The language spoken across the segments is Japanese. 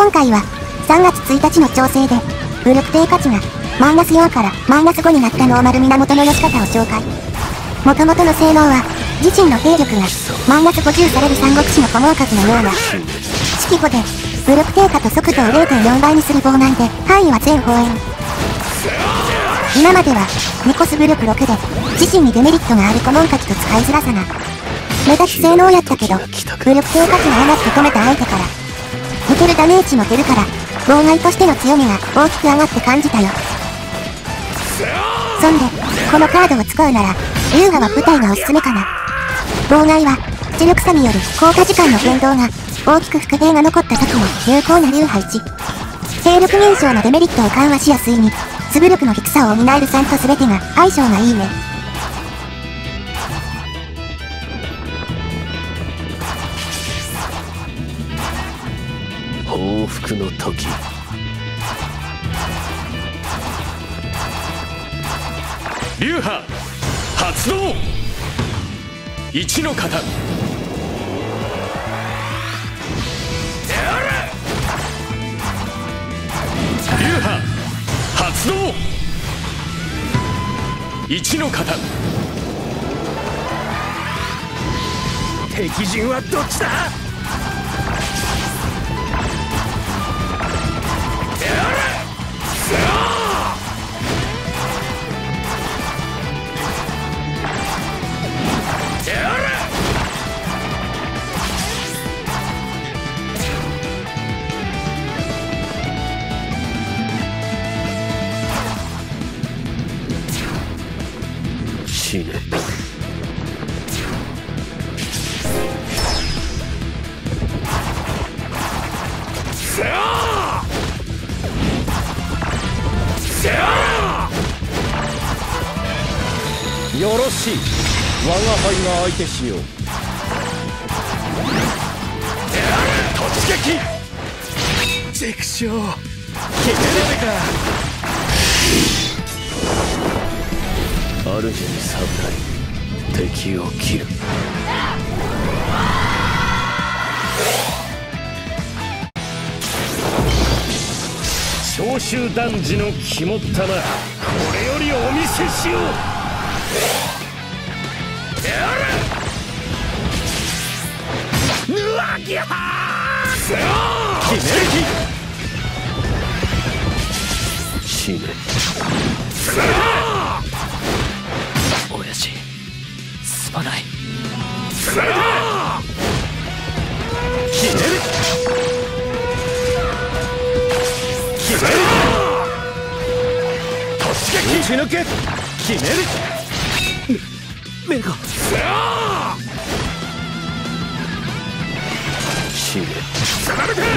今回は3月1日の調整で武力低下値が-4から-5になったノーマル源義方を紹介。元々の性能は自身の兵力が-50される三国志の古毛閣のような式歩で武力低下と速度を 0.4 倍にする妨害で範囲は全方円。今までは2コス武力6で自身にデメリットがある古文書きと使いづらさが目立つ性能やったけど、武力低下値が上がって止めた相手から受けるダメージも減るから妨害としての強みが大きく上がって感じたよ。そんでこのカードを使うなら流派は舞台がおすすめかな。妨害は磁力差による効果時間の変動が大きく伏兵が残った時も有効な流派1。兵力減少のデメリットを緩和しやすいに素武力の低さを補える3と全てが相性がいいね。 報復の時。流派発動。一の型。流派発動。一の型。敵陣はどっちだ。死ね。よろしい。我が輩が相手しよう。突撃。弱小。決めるか。主に侍、敵を切る。召集男児の肝っ玉、これよりお見せしよう。ぬわぎゃー。決める気。死ね。親父、すまない。決める。決める。突撃。打ち抜け。決める。目が。死ね。つなげて。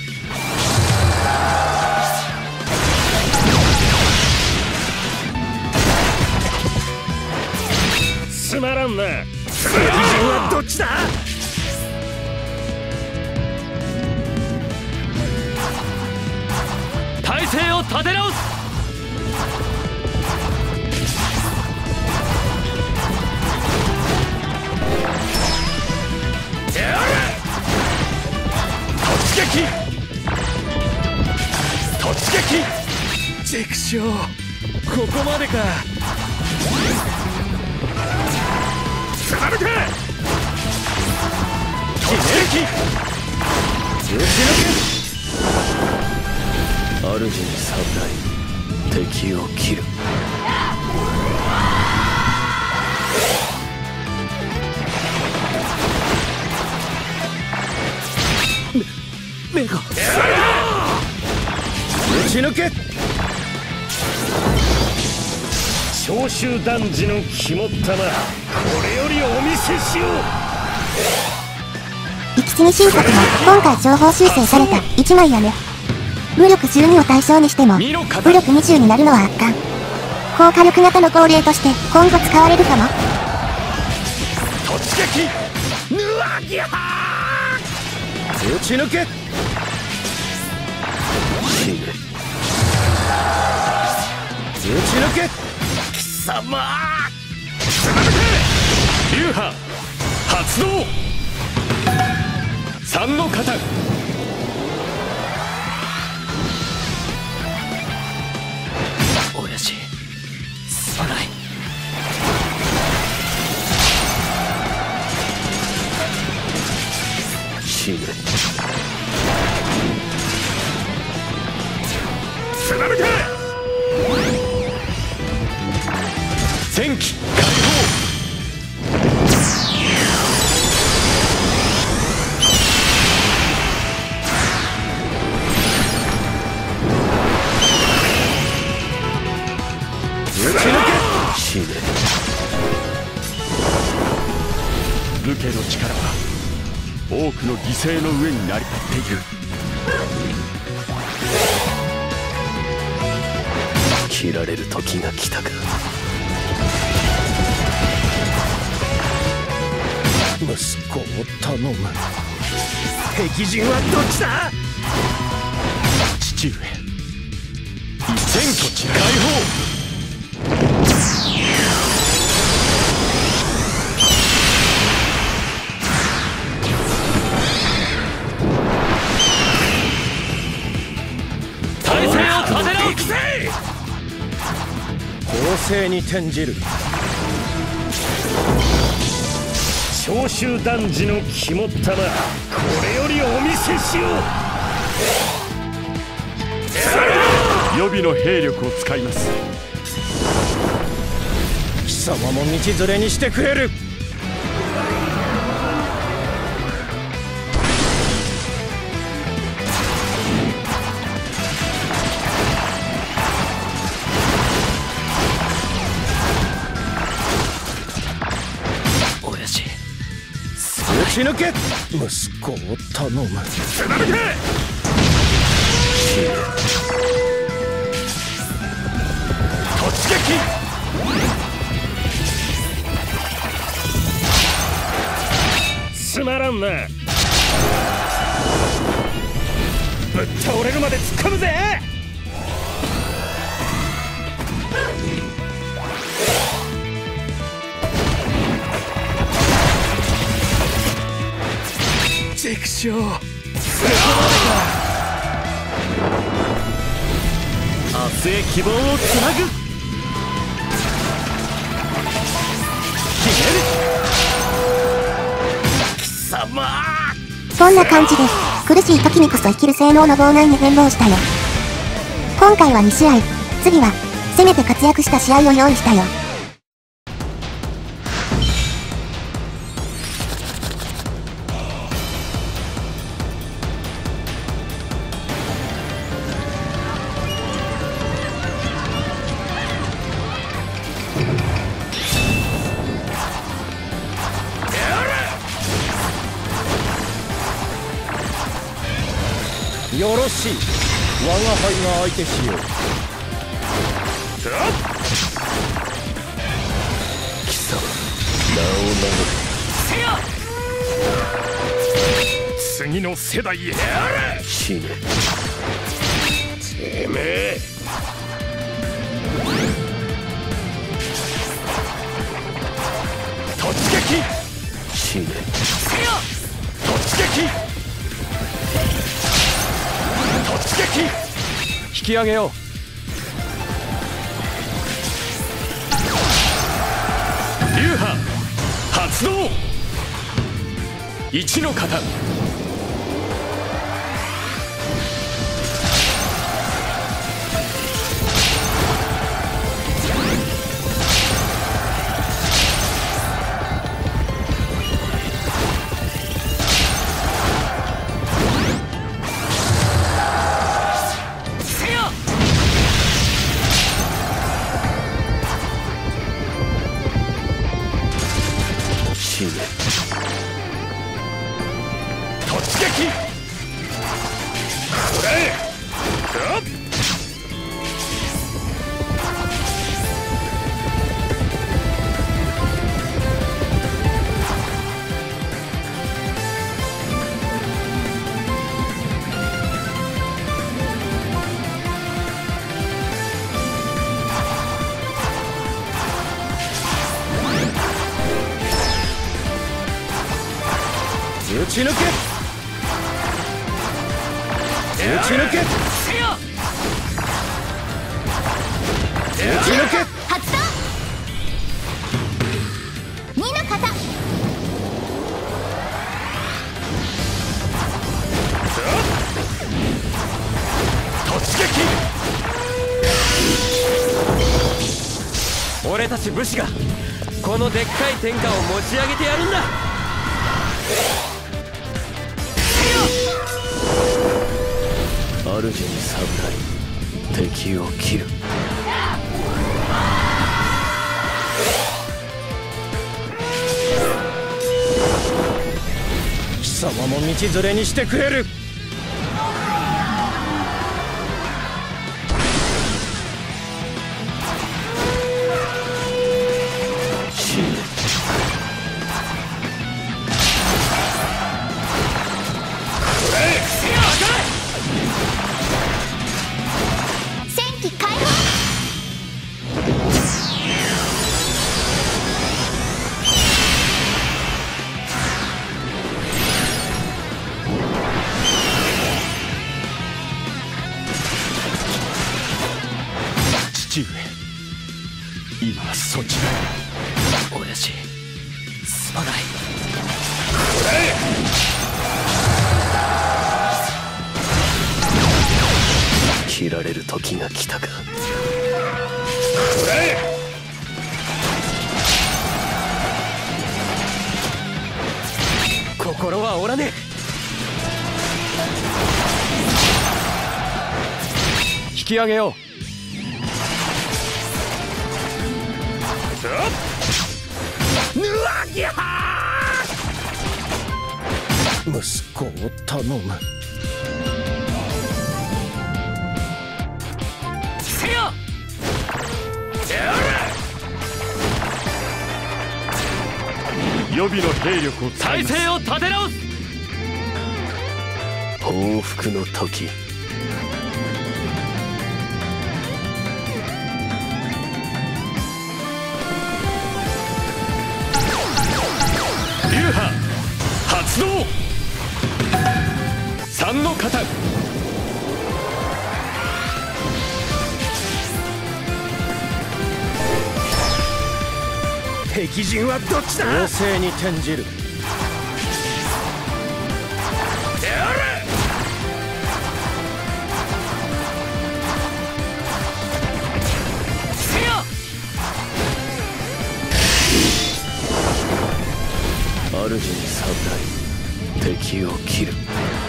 つまらんな。敵陣はどっちだ。体勢を立て直す。突撃。突撃。弱小。ここまでか。つなげて。決める気。打ち抜け。主に侍、敵を切る。目が。打ち抜け。召集男児の肝っ玉、これよりお見せしよう。 生き死に新作が今回情報修正された1枚やね。武力12を対象にしても武力20になるのは圧巻。高火力型の号令として今後使われるかも。 突撃。ぬわぎゃー。打ち抜け。死ね。打ち抜け。貴様。流派発動。3の型。 親父すまない。 死ね。貫け。戦機解放。死ね。武家の力は多くの犠牲の上に成り立っている。切られる時が来たか。息子を頼む。敵陣はどっちだ。父上、全こちら解放。攻勢に転じる。長州男児の肝っ玉、これよりお見せしよう。予備の兵力を使います。貴様も道連れにしてくれる。打ち抜け。息子を頼む。貫け。突撃。つまらんな。ぶっ倒れるまで突っ込むぜ。畜生。明日へ希望をつなぐ。貴様。 こんな感じで苦しい時にこそ生きる性能の妨害に変貌したよ。今回は2試合、次はせめて活躍した試合を用意したよ。 よろしい。我が輩が相手しよう。貴様、名を名乗れ。次の世代へ死ね。てめえ。突撃。死ね。突撃。突撃。引き上げよう。流派発動。一の型。突撃。これ。打ち抜け。打ち抜け。 ち抜け。 発動。2の型。 突撃。 俺たち武士がこのでっかい天下を持ち上げてやるんだ。 主に侍、敵を切る。貴様も道連れにしてくれる。父上、今そちらへ。 親父、すまない。 切られる時が来たか。 心は折らねえ。引き上げよう。 息子を頼む。 せよ。 予備の兵力を体勢を立て直す。 報復の時。流派発動。3の型。敵陣はどっちだ。攻勢に転じる。主に侍、敵を切る。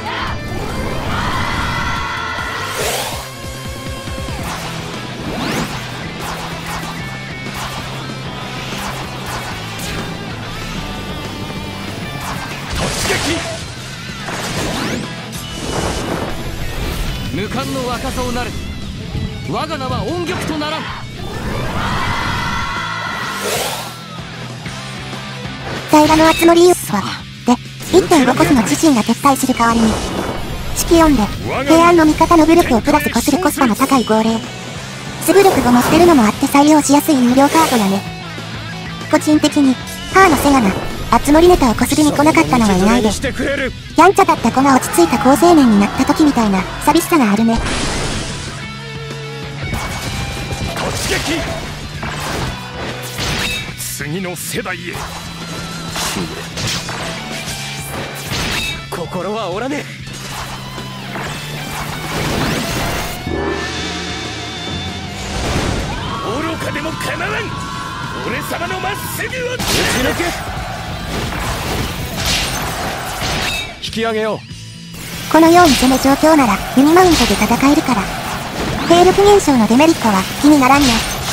突撃。 無冠の若造なる。我が名は音玉とならん。 平の熱盛ユースは、で、1.5 コスの自身が撤退する代わりに、式4で、平安の味方の武力をプラス5するコスパの高い号令。すぐ力5持ってるのもあって採用しやすい有料カードやね。個人的に、ハーのセガが、熱盛ネタをこすりに来なかったのはいないで、やんちゃだった子が落ち着いた高青年になった時みたいな、寂しさがあるね。 突撃。次の世代へ。 心は折らねえ。愚かでも構わん。俺様のまっすぐを打ち抜け。 引き上げよこのように攻め状況ならユニマウントで戦えるから、兵力減少のデメリットは気にならんよ。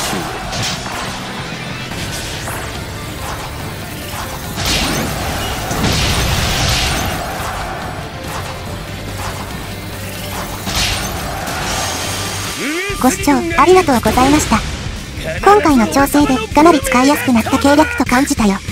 ご視聴ありがとうございました。今回の調整でかなり使いやすくなった計略と感じたよ。